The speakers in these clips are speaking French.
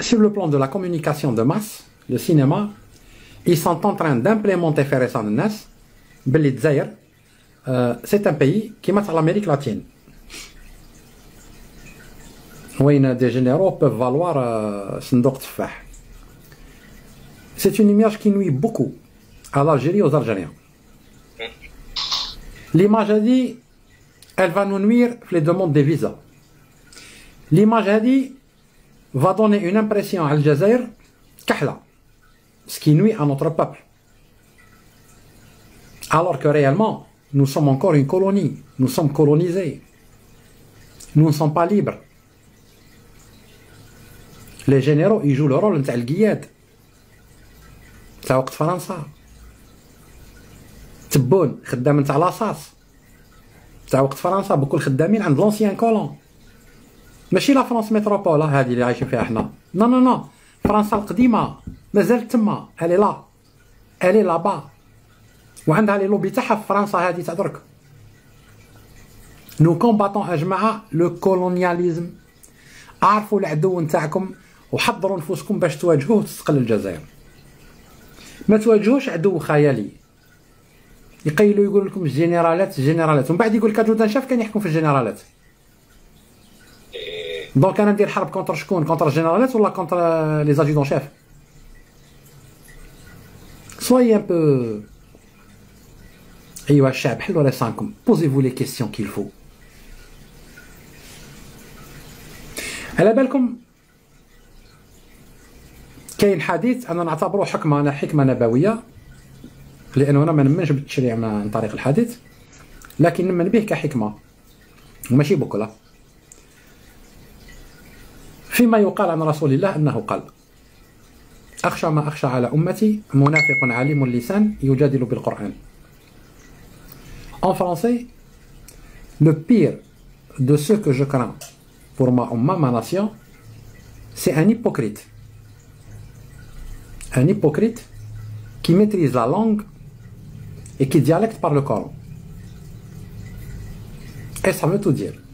sur le plan de la communication de masse, le cinéma, ils sont en train d'implémenter Ferres Nas, Belli Dzaïr, c'est un pays qui est à l'Amérique latine. Où des généraux peuvent valoir Sndok Tfah. C'est une image qui nuit beaucoup à l'Algérie et aux Algériens. L'image a dit, elle va nous nuire les demandes des visas. L'image a dit, va donner une impression à Al-Jazair kahla, ce qui nuit à notre peuple. Alors que réellement, nous sommes encore une colonie, nous sommes colonisés. Nous ne sommes pas libres. Les généraux, ils jouent le rôle de Al-Giyad. تاع وقت فرنسا. تبون خدام نتاع لاصاص تاع وقت فرنسا بكل خدامين عند لونسيان كولون. ماشي لا فرنسا متروبولا هذه اللي عايشين فيها احنا. نو نو نو، فرنسا القديمه مازالت تما، الي لا، الي لابا، وعندها لي لوبي تاعها في فرنسا هذه تاع درك. نو كومباتون يا جماعه لو كولونياليزم. اعرفوا العدو نتاعكم وحضروا نفوسكم باش تواجهوه وتستقل الجزائر. ما تواجهوش عدو خيالي يقيلوا يقول لكم الجنرالات الجنرالات ومن بعد يقول لك جودان شاف كان يحكم في الجنرالات. دونك انا ندير حرب كونتر شكون؟ كونتر الجنرالات ولا كونتر لي زادجودون شاف؟ سوي ان بو. ايوا الشعب حلوا راسكم، بوزيفو لي كيسيون كيل فو. على بالكم كاين حديث انا نعتبره حكمه نبويه، لانه انا ما نمنش بالتشريع عن طريق الحديث، لكن نمن به كحكمه وماشي بكله. فيما يقال عن رسول الله انه قال: اخشى ما اخشى على امتي منافق عليم اللسان يجادل بالقران. En français, le pire de ce que je crains pour ma umma, ma nation, c'est un hypocrite. Un hypocrite qui maîtrise la langue et qui dialecte par le Coran. Et ça veut tout dire.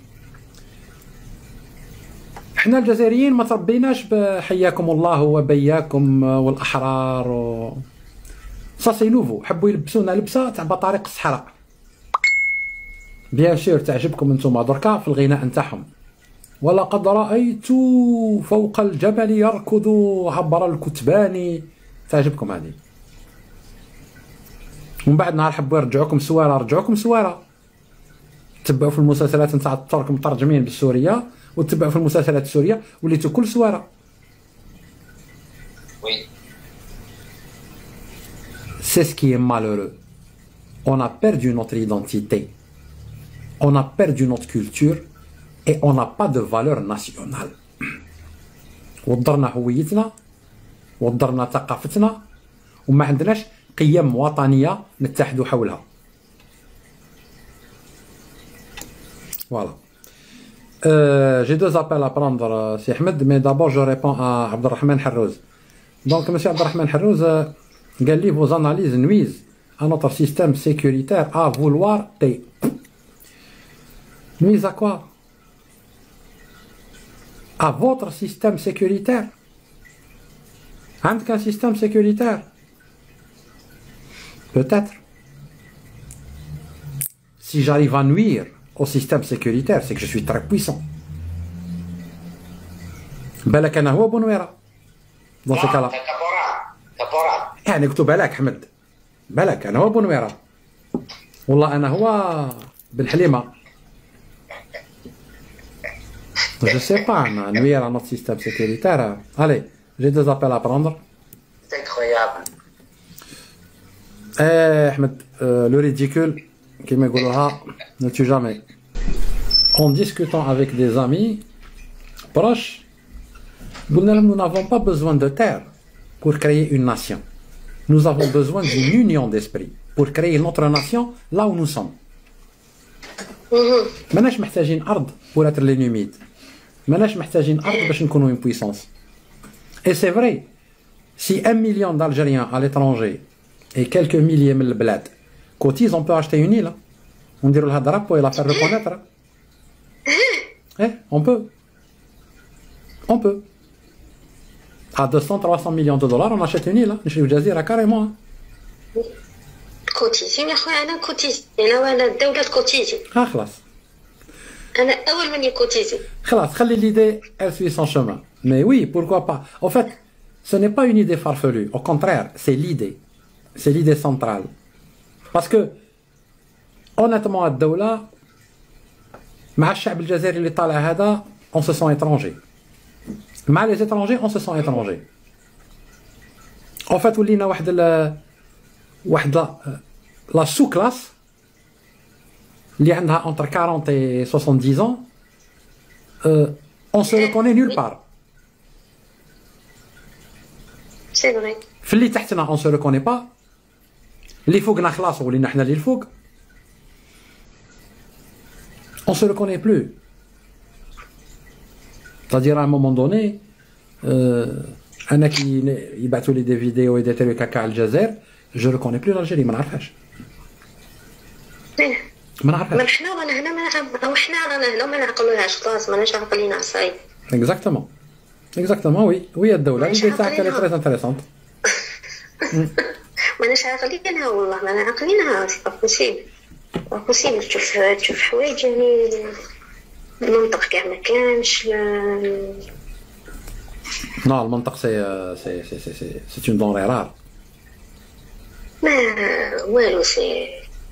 احنا الجزائريين ما تربيناش بحياكم الله وبياكم والاحرار سا سي نوفو. حبوا يلبسونا لبسه تاع بطاريق الصحراء. بيان سور تعجبكم انتم دركا في الغناء نتاعهم. ولقد رأيت فوق الجبل يركض عبر الكتبان. تعجبكم هذه. ومن بعد نهار حبوا يرجعوكم سواره، رجعوكم سواره. تبعوا في المسلسلات نتاع الترك مترجمين بالسوريه، وتبعوا في المسلسلات السوريه وليتوا كل سواره. Oui. C'est ce qui est malheureux. On a perdu notre identité. On a perdu notre culture et on n'a pas de valeur nationale. وضرنا هويتنا وضرنا ثقافتنا وما عندناش قيم وطنيه نتحدوا حولها. Voilà. J'ai deux appels à prendre, c'est Ahmed, mais d'abord je réponds à Abdelrahman Harrouz. Donc, monsieur Abdelrahman Harrouz, vos analyses nuisent à notre système sécuritaire à vouloir payer. Nuisent à quoi? À votre système sécuritaire. Un système sécuritaire. Peut-être. Si j'arrive à nuire au système sécuritaire, c'est que je suis très puissant. بالك انا هو بونويرة dans ce cas-là. يعني قلت بالك حمد، بالك انا هو بونويرة، والله انا هو بالحليمة. Je sais pas, nuire à notre système sécuritaire. Allez, j'ai deux appels à prendre. C'est incroyable. Ahmed, le ridicule, qui me goulera, ne tue jamais. En discutant avec des amis proches, nous n'avons pas besoin de terre pour créer une nation. Nous avons besoin d'une union d'esprit pour créer notre nation là où nous sommes. ماناش محتاجين أرض pour être les numides. ماناش محتاجين أرض باش نكونوا une puissance. Et c'est vrai, si 1 million d'Algériens à l'étranger et quelques milliers من البلاد cotisent, on peut acheter une île. On dirait le drapeau et la faire reconnaître. Eh, on peut. On peut. À 200-300 millions de dollars, on achète une île. نشريو جزيرة carrément. كوتيزي يا خويا، انا كوتيزي، انا الدوله كوتيزي، خلاص. انا اول من يكوتيزي. خلاص خلي l'idée elle suit son chemin. Mais oui, pourquoi pas. En fait, ce n'est pas une idée farfelue. Au contraire, c'est l'idée. C'est l'idée centrale. Parce que honnêtement الدولة مع الشعب الجزائري اللي طالع هذا on se sent étranger. مع les étrangers on se sent étranger. En fait ولينا واحد la sous-classe اللي عندها entre 40 et 70 ans. On se reconnaît nulle part. C'est vrai. في اللي تحتنا on se reconnaît pas. اللي فوقنا خلاص ولينا حنا اللي الفوق. On se reconnaît plus. C'est-à-dire à un moment donné, أنا كي يبعثوا لي دي فيديو et des trucs هكا على الجزائر, je reconnais plus l'Algérie, ما نعرفهاش. ما نعرفهاش. حنا رانا هنا وحنا رانا هنا وما نعقلوهاش خلاص ماناش عاقلينها صاي. Exactement. Exactement, oui. Oui, الدولة اللي تاعك elle est très intéressante. ماناش عاقلينها والله ما عاقلينها سي با بوسيبل تشوف حوايج يعني المنطق كاع ما كانش. Non, المنطق c'est une denrée rare. ما والو سي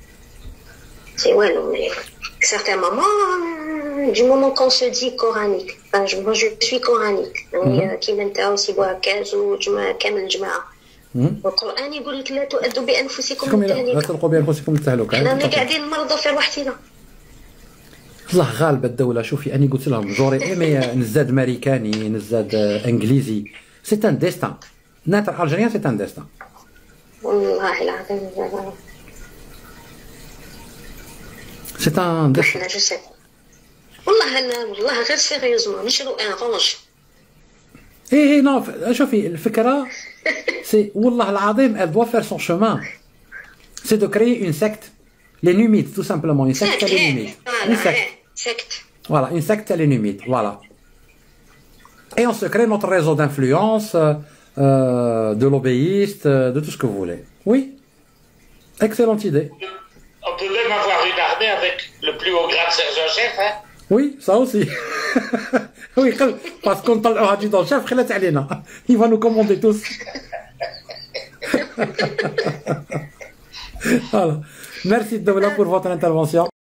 والو mais certains moments du moment qu'on se dit coranique, moi je suis coranique يعني كيما انت وسيبوها كاز وجماعة كامل الجماعة. والقرآن يقول لك لا تؤدوا بأنفسكم التهلكة. لا تلقوا بأنفسكم التهلكة. حنا قاعدين نمرضوا في رواحتنا. الله غالب الدولة. شوفي أني قلت لهم جوري إيمي نزاد أمريكاني نزاد إنجليزي. سي ان ديستان. ناتر ألجيريان سي ان ديستان. والله العظيم. سي ان ديستان. احنا جو والله غير سيريوزمون نشرو ان رونج. ايه نو شوفي الفكرة سي والله العظيم elle doit faire son chemin. C'est de créer une secte. Les Numides, tout simplement. Une secte les Numides. Une secte. Voilà, une secte les Numides. Voilà. Et on se crée notre réseau d'influence, de l'obéiste, de tout ce que vous voulez. Oui. Excellente idée. On peut même avoir une armée avec le plus haut grade sergent-chef, hein? Oui, ça aussi. Oui, parce qu'on a adjudant chef, il va nous commander tous. Voilà. Merci Doula pour votre intervention.